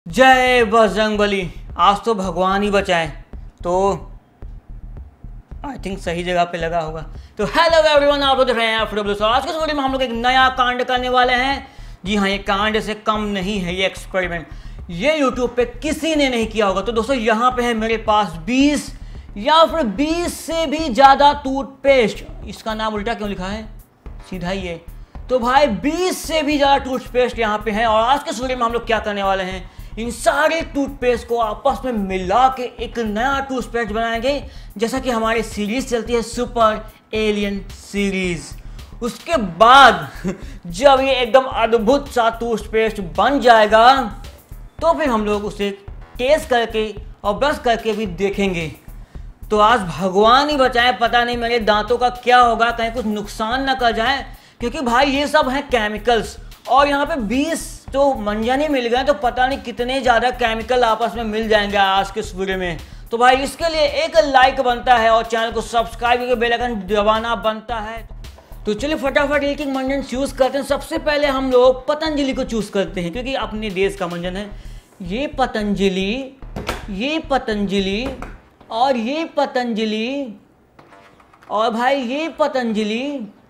जय बजरंगबली। आज तो भगवान ही बचाए, तो आई थिंक सही जगह पे लगा होगा। तो हेलो एवरीवन, आप लोग देख रहे हैं FW। आज के वीडियो में हम लोग एक नया कांड करने वाले हैं। जी हाँ, ये कांड से कम नहीं है, ये एक्सपेरिमेंट ये यूट्यूब पे किसी ने नहीं किया होगा। तो दोस्तों यहाँ पे है मेरे पास 20 या फिर 20 से भी ज़्यादा टूथपेस्ट। इसका नाम उल्टा क्यों लिखा है, सीधा ही है। तो भाई 20 से भी ज़्यादा टूथपेस्ट यहाँ पे हैं। और आज के वीडियो में हम लोग क्या करने वाले हैं, इन सारे टूथपेस्ट को आपस में मिला के एक नया टूथपेस्ट बनाएंगे। जैसा कि हमारी सीरीज चलती है सुपर एलियन सीरीज। उसके बाद जब ये एकदम अद्भुत सा टूथपेस्ट बन जाएगा तो फिर हम लोग उसे टेस्ट करके और ब्रश करके भी देखेंगे। तो आज भगवान ही बचाए, पता नहीं मेरे दांतों का क्या होगा, कहीं कुछ नुकसान ना कर जाए, क्योंकि भाई ये सब हैं केमिकल्स। और यहाँ पे 20 तो मंजन ही मिल गए, तो पता नहीं कितने ज़्यादा केमिकल आपस में मिल जाएंगे आज के इस वीडियो में। तो भाई इसके लिए एक लाइक बनता है और चैनल को सब्सक्राइब करके बेल आइकन दबाना बनता है। तो चलिए फटाफट एक एक मंजन चूज़ करते हैं। सबसे पहले हम लोग पतंजलि को चूज़ करते हैं, क्योंकि अपने देश का मंजन है। ये पतंजलि, ये पतंजलि और ये पतंजलि और भाई ये पतंजलि,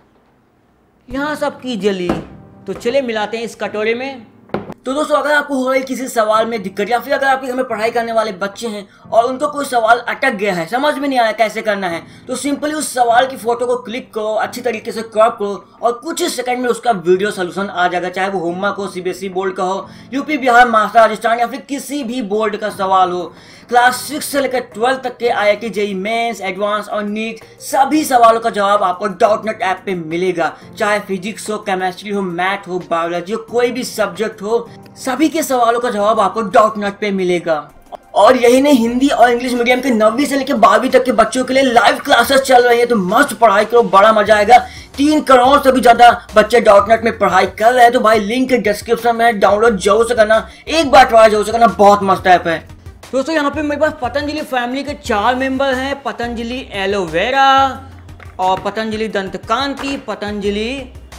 यहाँ सबकी जली। तो चलिए मिलाते हैं इस कटोरे में। तो दोस्तों अगर आपको हो रही किसी सवाल में दिक्कत, या फिर अगर आपके घर में पढ़ाई करने वाले बच्चे हैं और उनको कोई सवाल अटक गया है, समझ में नहीं आया कैसे करना है, तो सिंपली उस सवाल की फोटो को क्लिक करो, अच्छी तरीके से क्रॉप करो और कुछ ही सेकंड में उसका वीडियो सोल्यूशन आ जाएगा। चाहे वो होमवर्क हो, CBSE बोर्ड का हो, यूपी बिहार महाराष्ट्र राजस्थान या फिर किसी भी बोर्ड का सवाल हो, क्लास 6 से लेकर 12 तक के IIT JEE मेंस, एडवांस और नीट सभी सवालों का जवाब आपको .NET ऐप पे मिलेगा। चाहे फिजिक्स हो, केमिस्ट्री हो, मैथ हो, बायोलॉजी हो, कोई भी सब्जेक्ट हो, सभी के सवालों का जवाब आपको .NET पे मिलेगा। और यही नहीं, हिंदी और इंग्लिश मीडियम के 9वीं से लेकर 12वीं तक के बच्चों के लिए लाइव क्लासेस चल रही है। तो मस्त पढ़ाई करो, बड़ा मजा आएगा। 3 करोड़ से भी ज्यादा बच्चे .NET में पढ़ाई कर रहे हैं। तो भाई लिंक डिस्क्रिप्शन में, डाउनलोड जरूर से करना, एक बार ट्राई जरूर से करना, बहुत मस्त ऐप है। दोस्तों यहाँ पे मेरे पास पतंजलि फैमिली के 4 मेंबर हैं। पतंजलि एलोवेरा और Patanjali Dantkanti, Patanjali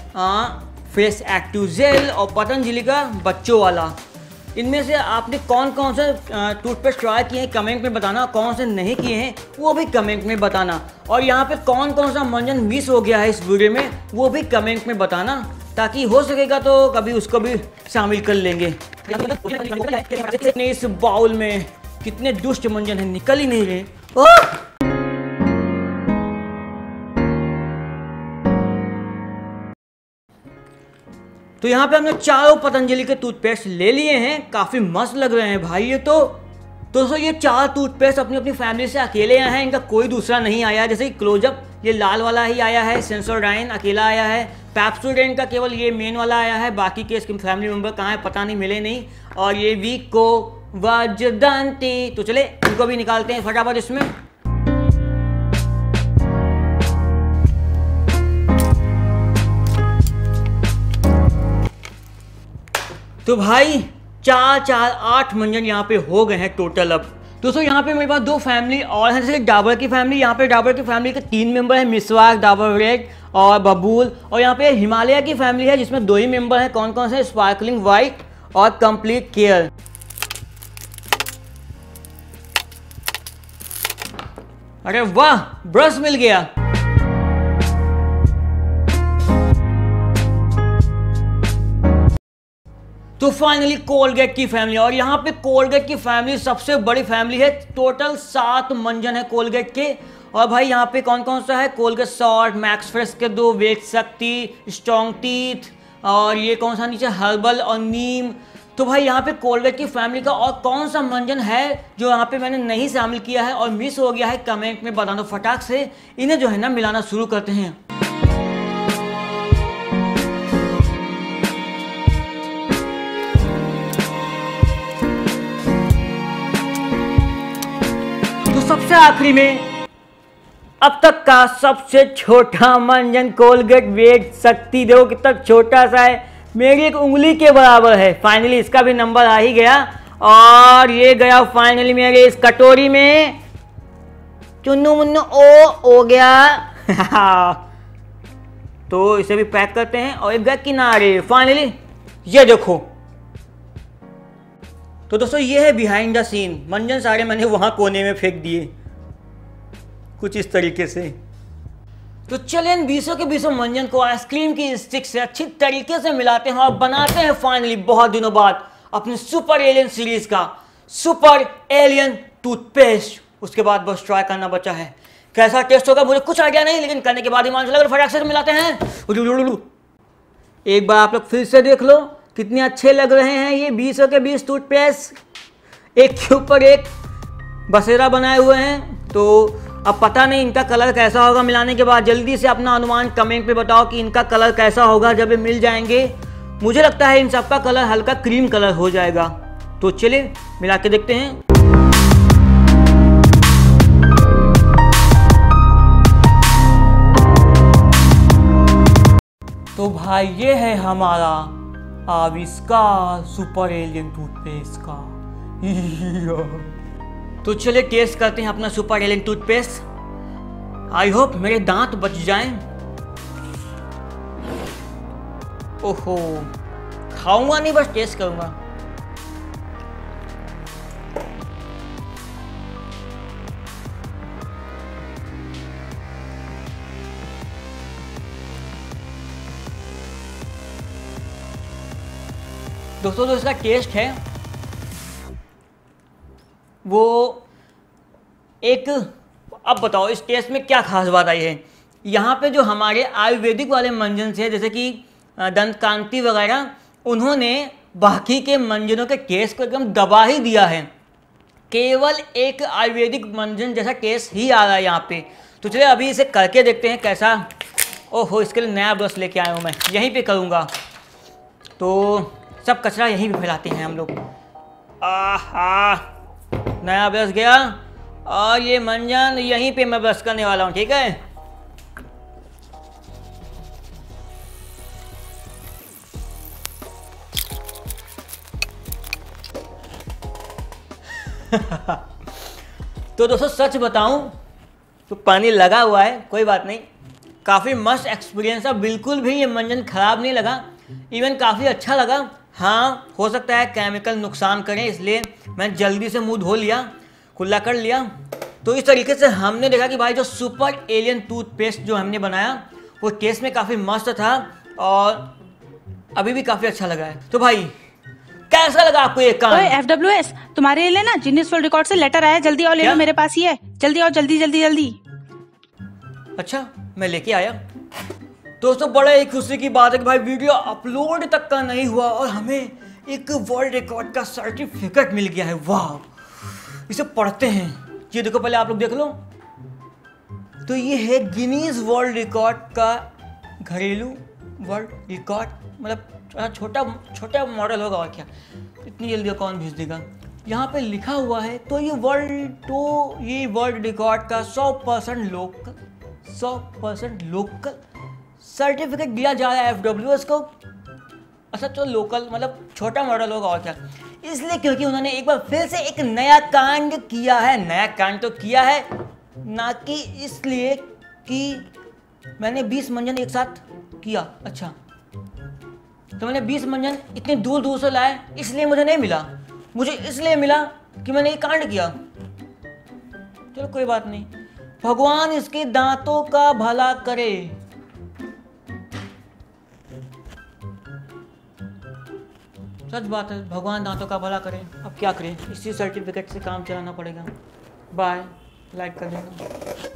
face active gel और पतंजलि का बच्चों वाला। इनमें से आपने कौन कौन से टूथपेस्ट ट्राई किए हैं कमेंट में बताना, कौन से नहीं किए हैं वो भी कमेंट में बताना। और यहाँ पे कौन कौन सा मंजन मिस हो गया है इस वीडियो में वो भी कमेंट में बताना, ताकि हो सकेगा तो कभी उसको भी शामिल कर लेंगे। इस बाउल में कितने दुष्ट मंजन हैं, निकल ही नहीं रहे। तो यहाँ पे हमने चारों पतंजलि के टूथपेस्ट ले लिए हैं। काफ़ी मस्त लग रहे हैं भाई ये तो। दोस्तों ये 4 टूथपेस्ट अपनी अपनी फैमिली से अकेले आए हैं, इनका कोई दूसरा नहीं आया। जैसे कि क्लोजअप ये लाल वाला ही आया है, सेंसोडाइन अकेला आया है, पेप्सोडेंट का केवल ये मेन वाला आया है, बाकी के इसके फैमिली मेम्बर कहाँ है पता नहीं, मिले नहीं। और ये वीको वज्रदंती। तो चले इनको भी निकालते हैं फटाफट इसमें। तो भाई 8 मंजन यहाँ पे हो गए हैं टोटल। अब दोस्तों यहाँ पे मेरे पास 2 फैमिली और हैं, जैसे डाबर की फैमिली। यहाँ पे डाबर की फैमिली के 3 मेंबर हैं, मिसवाक, डाबर रेड और बबूल। और यहाँ पे हिमालय की फैमिली है जिसमें 2 ही मेंबर हैं। कौन कौन से, स्पार्कलिंग वाइट और कंप्लीट केयर। अरे वाह, ब्रश मिल गया। तो फाइनली कोलगेट की फैमिली। और यहाँ पे कोलगेट की फैमिली सबसे बड़ी फैमिली है, टोटल 7 मंजन है कोलगेट के। और भाई यहाँ पे कौन कौन सा है, कोलगेट सॉल्ट, मैक्स फ्रेश के 2, वेट शक्ति, स्ट्रॉन्ग टीथ और ये कौन सा नीचे हर्बल और नीम। तो भाई यहाँ पे कोलगेट की फैमिली का और कौन सा मंजन है जो यहाँ पे मैंने नहीं शामिल किया है और मिस हो गया है, कमेंट में बताना फटाक से। इन्हें जो है ना मिलाना शुरू करते हैं। सबसे आखिरी में अब तक का सबसे छोटा मंजन कोलगेट वेट शक्ति, देखो कितना छोटा सा है, मेरी एक उंगली के बराबर है। फाइनली इसका भी नंबर आ ही गया और ये गया फाइनली मेरे इस कटोरी में। चुन्नू मुन्नू ओ हो गया। तो इसे भी पैक करते हैं और एक गया किनारे। फाइनली ये देखो तो दोस्तों ये है बिहाइंड द सीन। मंजन सारे मैंने वहाँ कोने में फेंक दिए कुछ इस तरीके से। तो चलिए इन 20 के 20 मंजन को आइसक्रीम की स्टिक से अच्छी तरीके से मिलाते हैं और बनाते हैं फाइनली बहुत दिनों बाद अपनी सुपर एलियन सीरीज का सुपर एलियन टूथपेस्ट। उसके बाद बस ट्राई करना बचा है। कैसा टेस्ट होगा मुझे कुछ आइडिया नहीं, लेकिन करने के बाद ही मान चला। फटाक से मिलाते हैं। एक बार आप लोग फिर से देख लो कितने अच्छे लग रहे हैं ये 20 के 20 टूथपेस्ट, एक के ऊपर एक बसेरा बनाए हुए हैं। तो अब पता नहीं इनका कलर कैसा होगा मिलाने के बाद। जल्दी से अपना अनुमान कमेंट पे बताओ कि इनका कलर कैसा होगा जब ये मिल जाएंगे। मुझे लगता है इन सबका कलर हल्का क्रीम कलर हो जाएगा। तो चलिए मिला के देखते हैं। तो भाई ये है हमारा आविष्कार सुपर एलियन टूथपेस्ट का। तो चलिए टेस्ट करते हैं अपना super alien toothpaste. I hope मेरे दांत बच जाएं। ओहो, खाऊंगा नहीं बस टेस्ट करूंगा। दोस्तों जो इसका टेस्ट है वो एक, अब बताओ इस टेस्ट में क्या खास बात आई है। यहाँ पे जो हमारे आयुर्वेदिक वाले मंजन से जैसे कि दंत कांति वगैरह, उन्होंने बाकी के मंजनों के टेस्ट को एकदम दबा ही दिया है। केवल एक आयुर्वेदिक मंजन जैसा टेस्ट ही आ रहा है यहाँ पे। तो चलिए अभी इसे करके देखते हैं कैसा। ओहो, इसके लिए नया ब्रश लेके आया हूँ मैं, यहीं पे करूँगा। तो सब कचरा यहीं पे फैलाते हैं हम लोग। आहा, नया ब्रश गया और ये मंजन यहीं पे मैं ब्रश करने वाला हूँ, ठीक है। तो दोस्तों सच बताऊं तो पानी लगा हुआ है, कोई बात नहीं। काफ़ी मस्त एक्सपीरियंस है, बिल्कुल भी ये मंजन ख़राब नहीं लगा, इवन काफ़ी अच्छा लगा। हाँ, हो सकता है केमिकल नुकसान करें, इसलिए मैं जल्दी से मुंह धो लिया, कुल्ला कर लिया। तो इस तरीके से हमने देखा कि भाई जो सुपर एलियन टूथपेस्ट जो हमने बनाया वो टेस्ट में काफ़ी मस्त था और अभी भी काफ़ी अच्छा लगा है। तो भाई कैसा लगा आपको ये काम? FWS, तुम्हारे लिए ना गिनीज वर्ल्ड रिकॉर्ड से लेटर आया, जल्दी आओ ले लो, मेरे पास ही है, जल्दी आओ, जल्दी जल्दी जल्दी। अच्छा, मैं लेके आया। दोस्तों बड़ा ही खुशी की बात है कि भाई वीडियो अपलोड तक का नहीं हुआ और हमें एक वर्ल्ड रिकॉर्ड का सर्टिफिकेट मिल गया है। वाह, इसे पढ़ते हैं। ये देखो, पहले आप लोग देख लो। तो ये है गिनीज वर्ल्ड रिकॉर्ड का घरेलू वर्ल्ड रिकॉर्ड, मतलब छोटा मॉडल होगा और क्या, इतनी जल्दी कौन भेज देगा। यहाँ पे लिखा हुआ है। तो ये वर्ल्ड रिकॉर्ड का 100% लोकल सर्टिफिकेट दिया जा रहा है FWS को। अच्छा, तो लोकल मतलब छोटा मॉडल होगा और क्या, इसलिए क्योंकि उन्होंने एक बार फिर से एक नया कांड किया है। नया कांड तो किया है ना कि इसलिए कि मैंने 20 मंजन एक साथ किया। अच्छा, तो मैंने 20 मंजन इतनी दूर दूर से लाए, इसलिए मुझे नहीं मिला। मुझे इसलिए मिला कि मैंने ये कांड किया। चलो कोई बात नहीं, भगवान इसके दांतों का भला करे। सच बात है, भगवान दांतों का भला करे। अब क्या करें, इसी सर्टिफिकेट से काम चलाना पड़ेगा। बाय, लाइक कर देना।